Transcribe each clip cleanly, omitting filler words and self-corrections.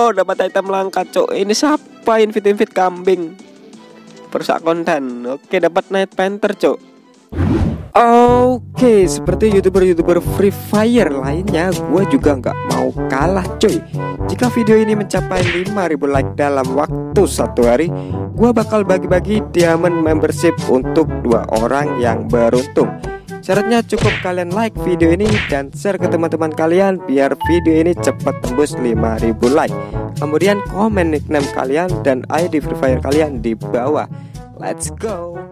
Wow, dapat item langka, cok. Ini siapa invite kambing? Perusak konten. Oke, dapat Night Panther, cok. Oke, seperti youtuber Free Fire lainnya, gue juga nggak mau kalah, cuy. Jika video ini mencapai 5.000 like dalam waktu 1 hari, gue bakal bagi-bagi diamond membership untuk 2 orang yang beruntung. Syaratnya cukup kalian like video ini dan share ke teman-teman kalian biar video ini cepat tembus 5.000 like. Kemudian komen nickname kalian dan ID Free Fire kalian di bawah. Let's go.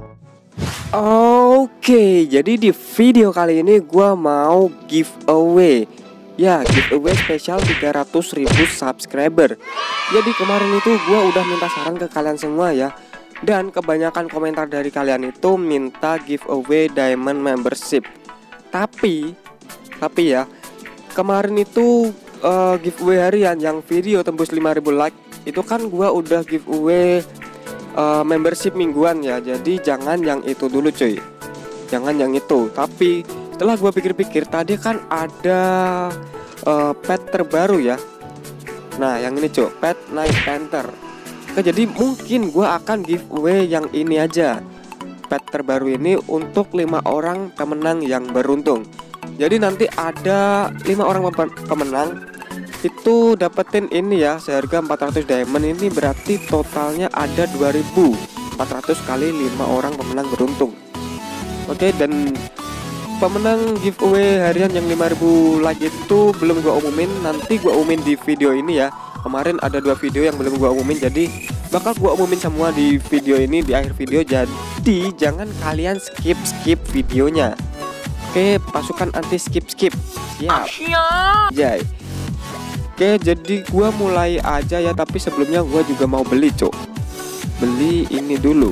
Oke, jadi di video kali ini gua mau giveaway. Ya, giveaway spesial 300.000 subscriber. Jadi kemarin itu gua udah minta saran ke kalian semua ya. Dan kebanyakan komentar dari kalian itu minta giveaway diamond membership. Tapi ya, kemarin itu giveaway harian yang video tembus 5.000 like. Itu kan gua udah giveaway membership mingguan ya. Jadi jangan yang itu dulu, cuy. Jangan yang itu. Tapi setelah gua pikir-pikir, tadi kan ada pet terbaru ya. Nah, yang ini, cuy, pet Night Panther. Oke, jadi mungkin gua akan giveaway yang ini aja. Pet terbaru ini untuk 5 orang pemenang yang beruntung. Jadi nanti ada 5 orang pemenang itu dapetin ini ya, seharga 400 diamond. Ini berarti totalnya ada 2.400 kali 5 orang pemenang beruntung. Oke, dan pemenang giveaway harian yang 5.000 like itu belum gua umumin. Nanti gua umumin di video ini ya. Kemarin ada 2 video yang belum gua umumin, jadi bakal gua umumin semua di video ini, di akhir video. Jadi jangan kalian skip videonya. Oke, pasukan anti skip. Siap. Jai. Oke, jadi gua mulai aja ya, tapi sebelumnya gua juga mau beli, cok. Beli ini dulu.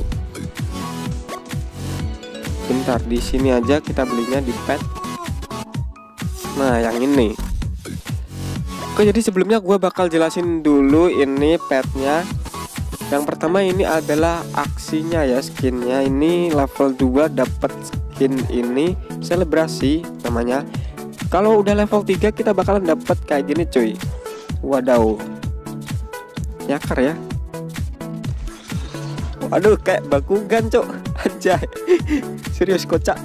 Bentar, di sini aja kita belinya di pet. Nah, yang ini. Oke, jadi sebelumnya gua bakal jelasin dulu ini petnya. Yang pertama ini adalah aksinya ya, skinnya. Ini level 2 dapat skin ini, selebrasi namanya. Kalau udah level 3 kita bakalan dapat kayak gini, cuy. Wadaw. Yakar ya. Waduh, kayak Bakugan, cok. Anjay. Serius kocak.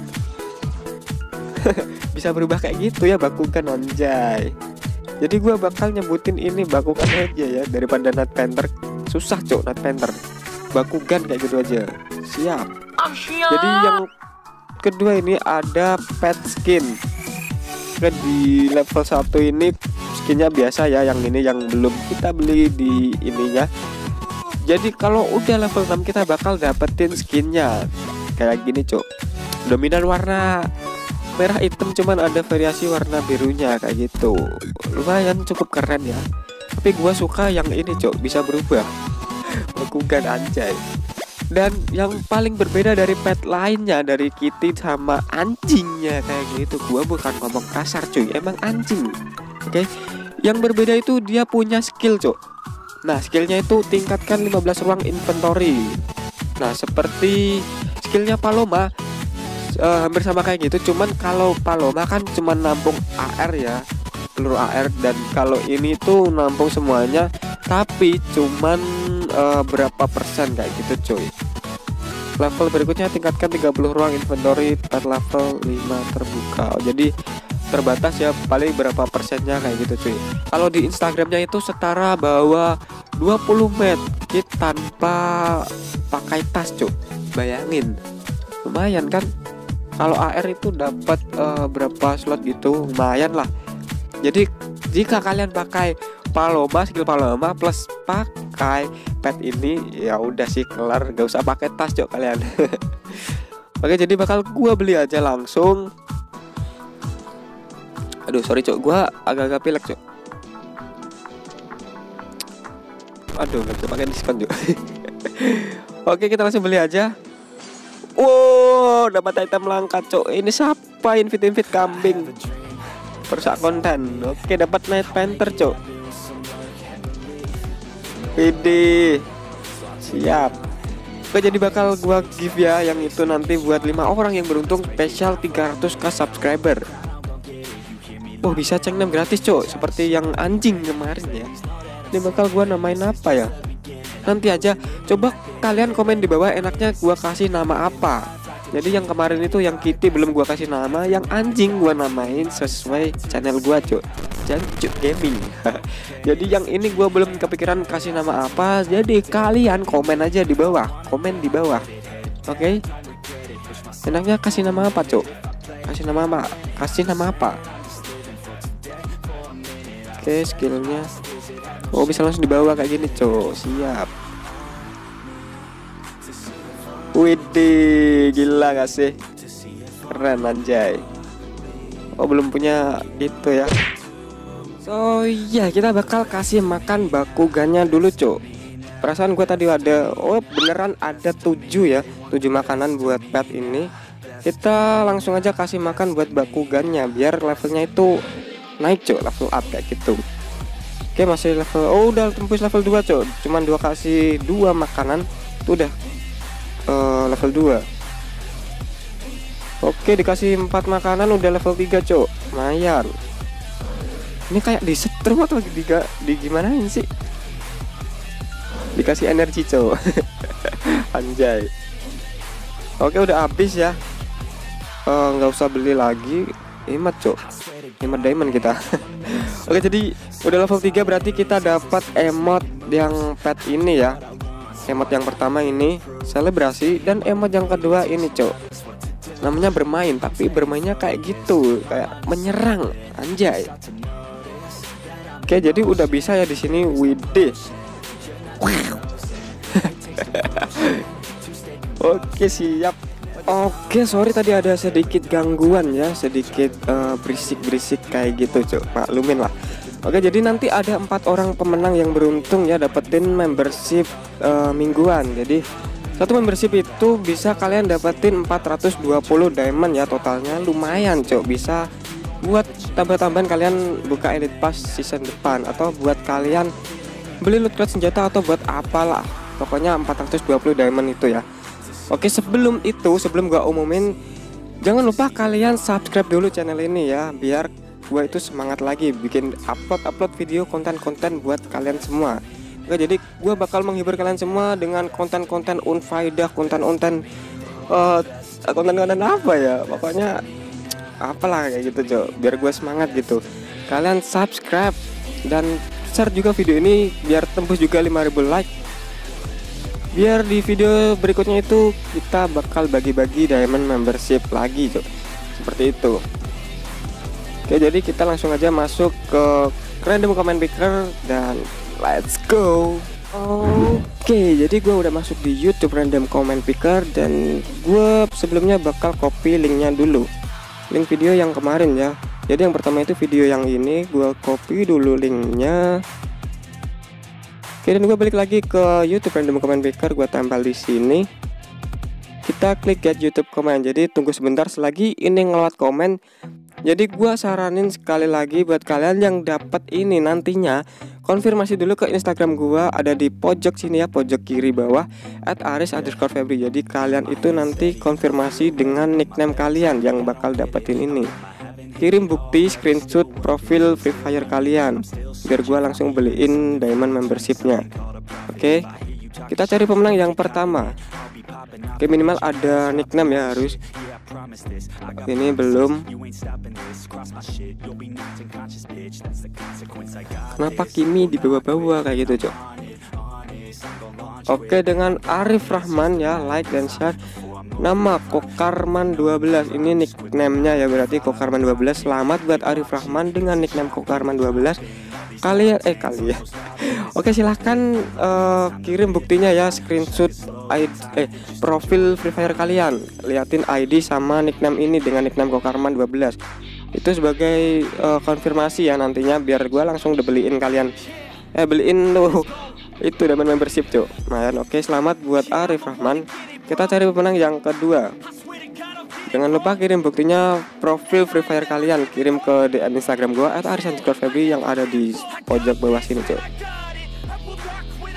Bisa berubah kayak gitu ya Bakugan, anjay. Jadi gua bakal nyebutin ini Bakugan aja ya, daripada Night Panther. Susah, cok, Night Panther. Bakugan kayak gitu aja. Siap. Jadi yang kedua ini ada pet skin. Di level 1 ini skinnya biasa ya, yang ini yang belum kita beli di ininya. Jadi kalau udah level 6 kita bakal dapetin skinnya kayak gini, cok. Dominan warna merah hitam, cuman ada variasi warna birunya kayak gitu. Lumayan cukup keren ya. Tapi gua suka yang ini, cok, bisa berubah. Bakugan, anjay. Dan yang paling berbeda dari pet lainnya, dari Kitty sama anjingnya kayak gitu. Gua bukan ngomong kasar, cuy, emang anjing. Oke. Yang berbeda itu dia punya skill, cok. Nah, skillnya itu tingkatkan 15 ruang inventory. Nah, seperti skillnya Paloma, hampir sama kayak gitu. Cuman kalau Paloma kan cuman nampung AR ya, peluru AR. Dan kalau ini tuh nampung semuanya, tapi cuman berapa persen kayak gitu, cuy. Level berikutnya tingkatkan 30 ruang inventory per level 5 terbuka. Jadi terbatas ya, paling berapa persennya kayak gitu, cuy. Kalau di Instagramnya itu setara bawa 20 medkit tanpa pakai tas, cuy. Bayangin, lumayan kan. Kalau AR itu dapat berapa slot gitu, lumayan lah. Jadi jika kalian pakai Paloma, skill Paloma plus pakai pet ini, ya udah sih kelar, gak usah pakai tas, cok, kalian. Oke, jadi bakal gua beli aja langsung. Aduh, sorry, cok, gua agak-agak pilek, cok. Aduh, gak bisa pakai diskon, cok. Oke, kita langsung beli aja. Wow, dapat item langka, cok. Ini siapa invite kambing? Perusak konten. Oke, dapat Night Panther, cok. Widih. Siap. Oke, jadi bakal gua give ya yang itu nanti buat 5 orang yang beruntung spesial 300k subscriber. Oh, bisa ceng 6 gratis, cok, seperti yang anjing kemarin ya. Ini bakal gua namain apa ya? Nanti aja, coba kalian komen di bawah enaknya gua kasih nama apa. Jadi yang kemarin itu yang Kitty belum gua kasih nama, yang anjing gua namain sesuai channel gua, Cuk. Jancut Gaming. Jadi yang ini gua belum kepikiran kasih nama apa. Jadi kalian komen aja di bawah, komen di bawah. Oke. Enaknya kasih nama apa, Cuk? Kasih nama apa? Kasih nama apa? Oke, skillnya. Oh, bisa langsung dibawa kayak gini, Cuk. Siap. Widih, gila gak sih? Keren anjay. Oh, belum punya itu ya. So iya, kita bakal kasih makan Bakugannya dulu, Cuk. Perasaan gue tadi ada, oh beneran ada 7 ya, 7 makanan buat pet ini. Kita langsung aja kasih makan buat Bakugannya biar levelnya itu naik, Cuk, level up kayak gitu. Oke, masih level, oh udah tembus level 2, Cuk. Cuman kasih 2 makanan itu udah level 2. Oke, dikasih 4 makanan udah level 3, Cuk. Lumayan. Ini kayak di setrum atau di gimanain sih? Dikasih energi, Cuk. Anjay. Oke, udah habis ya. Nggak usah beli lagi. Hemat, Cuk. Hemat diamond kita. Oke, jadi udah level 3 berarti kita dapat emot yang pet ini ya. Emot yang pertama ini selebrasi, dan emot yang kedua ini, Cuk. Namanya bermain, tapi bermainnya kayak gitu, kayak menyerang, anjay. Oke, jadi udah bisa ya di sini. Widih. Oke, siap. Oke, sorry tadi ada sedikit gangguan ya, sedikit berisik-berisik kayak gitu, Cuk. Maklumin lah. Oke, jadi nanti ada 4 orang pemenang yang beruntung ya dapetin membership mingguan. Jadi satu membership itu bisa kalian dapetin 420 diamond ya totalnya. Lumayan, Cuk. Bisa buat tambah-tambahan kalian buka Elite Pass season depan, atau buat kalian beli loot crate senjata, atau buat apalah. Pokoknya 420 diamond itu ya. Oke, sebelum gua umumin, jangan lupa kalian subscribe dulu channel ini ya, biar gua itu semangat lagi bikin upload video konten-konten buat kalian semua. Oke, jadi gua bakal menghibur kalian semua dengan konten-konten unfaedah, konten-konten apa ya, pokoknya apalah kayak gitu, Cok, biar gua semangat gitu. Kalian subscribe dan share juga video ini biar tembus juga 5.000 like. Biar di video berikutnya itu kita bakal bagi-bagi diamond membership lagi, Cok. Seperti itu. Oke, jadi kita langsung aja masuk ke random comment picker dan let's go. Oke, jadi gue udah masuk di YouTube random comment picker, dan gue sebelumnya bakal copy linknya dulu, link video yang kemarin ya. Jadi yang pertama itu video yang ini, gue copy dulu linknya. Oke, dan gue balik lagi ke YouTube random comment picker, gue tempel di sini. Kita klik get YouTube comment. Jadi tunggu sebentar selagi ini ngelot komen. Jadi gue saranin sekali lagi buat kalian yang dapat ini nantinya, konfirmasi dulu ke Instagram gue, ada di pojok sini ya, pojok kiri bawah @aris_febri. Jadi kalian itu nanti konfirmasi dengan nickname kalian yang bakal dapetin ini. Kirim bukti screenshot profil Free Fire kalian biar gua langsung beliin diamond membershipnya. Oke, kita cari pemenang yang pertama. Oke, minimal ada nickname ya harus. Ini belum. Kenapa Kimi di bawah-bawah kayak gitu, Cok? Oke, dengan Arif Rahman ya, like dan share. Nama Kokarman 12, ini nickname-nya ya, berarti Kokarman 12. Selamat buat Arif Rahman dengan nickname Kokarman 12. Kalian Oke, silahkan kirim buktinya ya, screenshot profil Free Fire kalian. Liatin ID sama nickname ini dengan nickname Kokarman 12. Itu sebagai konfirmasi ya nantinya, biar gua langsung dibeliin kalian. Beliin tuh itu diamond membership, Cuk. Lumayan. Oke, selamat buat Arif Rahman. Kita cari pemenang yang kedua. Jangan lupa kirim buktinya profil Free Fire kalian, kirim ke DM Instagram gua @aris_febri yang ada di pojok bawah sini, Cuk.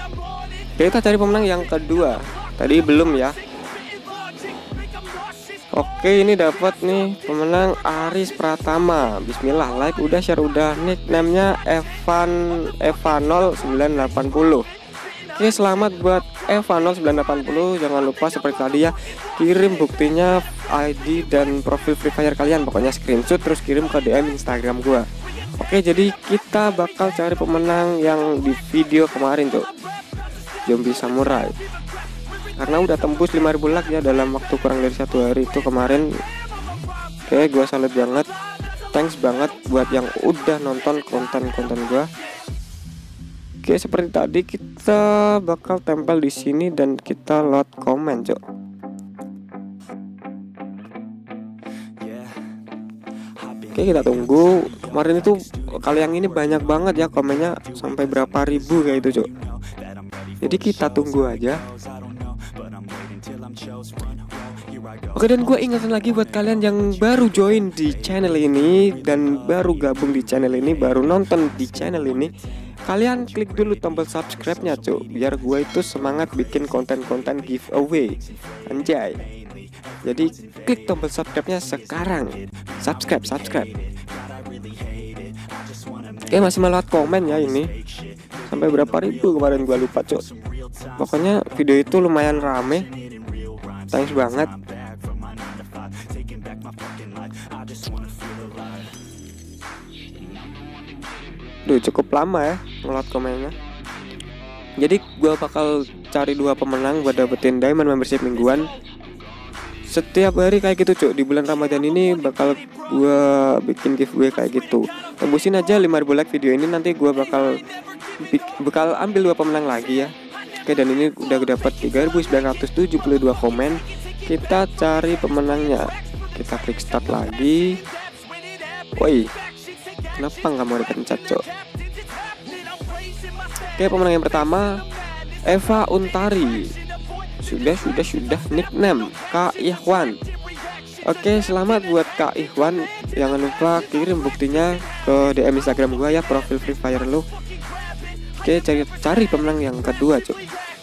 Kita cari pemenang yang kedua. Tadi belum ya. Oke, ini dapat nih pemenang Aris Pratama. Bismillah, like udah, share udah. Nickname-nya Evanol 980. Oke, selamat buat Evanol 980. Jangan lupa seperti tadi ya, kirim buktinya ID dan profil Free Fire kalian, pokoknya screenshot terus kirim ke DM Instagram gua. Oke, jadi kita bakal cari pemenang yang di video kemarin tuh, Zombie Samurai. Karena udah tembus 5.000 like ya dalam waktu kurang dari 1 hari itu kemarin. Oke, gua salut banget. Thanks banget buat yang udah nonton konten-konten gua. Oke, seperti tadi kita bakal tempel di sini dan kita load komen, Cok. Oke, kita tunggu. Kemarin itu kali yang ini banyak banget ya komennya, sampai berapa ribu kayak itu, Cok. Jadi kita tunggu aja. Oke, dan gue ingetin lagi buat kalian yang baru join di channel ini dan baru gabung di channel ini, baru nonton di channel ini, kalian klik dulu tombol subscribe-nya, Cuk, biar gue itu semangat bikin konten-konten giveaway. Anjay. Jadi klik tombol subscribe-nya sekarang. Subscribe. Oke, masih melewat komen ya ini. Sampai berapa ribu kemarin gue lupa, Cuk. Pokoknya video itu lumayan rame. Thanks banget. Duh, cukup lama ya ngelot komennya. Jadi gua bakal cari 2 pemenang buat dapetin diamond membership mingguan. Setiap hari kayak gitu, Cuk. Di bulan Ramadan ini bakal gua bikin giveaway kayak gitu. Tembusin aja 5.000 like video ini, nanti gua bakal ambil 2 pemenang lagi ya. Oke, dan ini udah dapat 3.972 komen. Kita cari pemenangnya. Kita klik start lagi. Woi, kenapa nggak mau dipencet, Cok? Oke, pemenang yang pertama Eva Untari. Sudah. Nickname Kak Ikhwan. Oke, selamat buat Kak Ikhwan. Jangan lupa kirim buktinya ke DM Instagram gua ya, profil Free Fire lu. Oke, cari pemenang yang kedua, Cuk.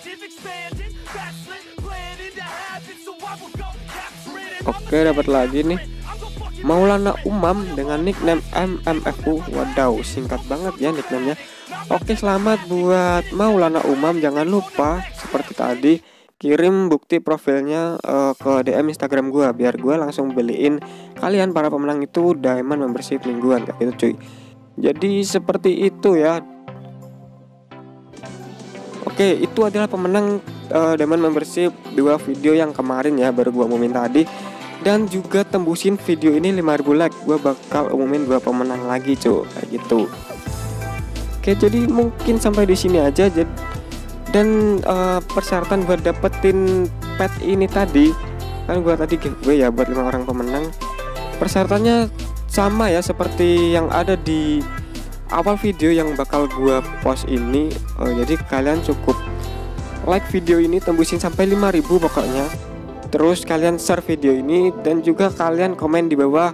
Oke, dapat lagi nih Maulana Umam dengan nickname MMFU. Wadaw, singkat banget ya nicknamenya. Oke, selamat buat Maulana Umam. Jangan lupa seperti tadi kirim bukti profilnya ke DM Instagram gua, biar gua langsung beliin kalian para pemenang itu diamond membership mingguan kayak gitu, cuy. Jadi seperti itu ya. Oke, itu adalah pemenang diamond membership 2 video yang kemarin ya, baru gua umumin tadi. Dan juga tembusin video ini 5.000 like, gua bakal umumin 2 pemenang lagi, cuy, kayak gitu. Oke, jadi mungkin sampai di sini aja. Dan persyaratan buat dapetin pet ini tadi, kan gua tadi giveaway ya buat 5 orang pemenang. Persyaratannya sama ya seperti yang ada di awal video yang bakal gua post ini. Jadi kalian cukup like video ini, tembusin sampai 5.000 pokoknya. Terus kalian share video ini dan juga kalian komen di bawah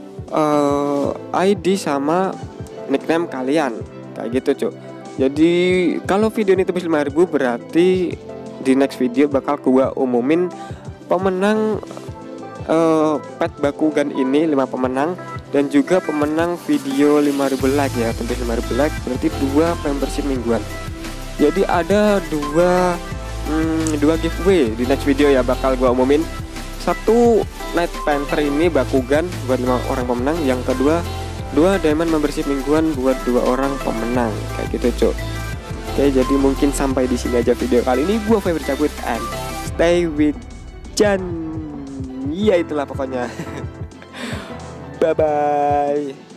ID sama nickname kalian kayak gitu, Cuk. Jadi kalau video ini tembus 5.000 berarti di next video bakal gua umumin pemenang pet Bakugan ini, 5 pemenang, dan juga pemenang video 5.000 like ya. Tembus 5.000 like berarti 2 membership mingguan. Jadi ada 2 giveaway di next video ya, bakal gua umumin. Satu Night Panther ini Bakugan buat 5 orang pemenang, yang kedua 2 diamond membership mingguan buat 2 orang pemenang kayak gitu, Cuk. Oke, jadi mungkin sampai di sini aja video kali ini. Gua Faber cabut and stay with Jan. Iya, itulah pokoknya. Bye bye.